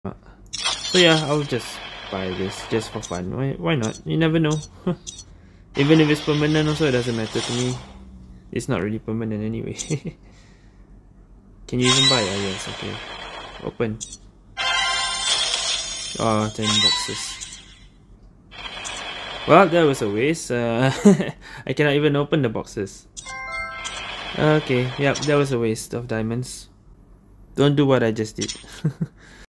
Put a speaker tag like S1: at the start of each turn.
S1: So yeah, I'll just buy this just for fun. Why not? You never know. Even if it's permanent also, it doesn't matter to me. It's not really permanent anyway. Can you even buy? Ah, yes, okay. Open. Oh, 10 boxes. Well, that was a waste. I cannot even open the boxes. Okay, yep, that was a waste of diamonds. Don't do what I just did.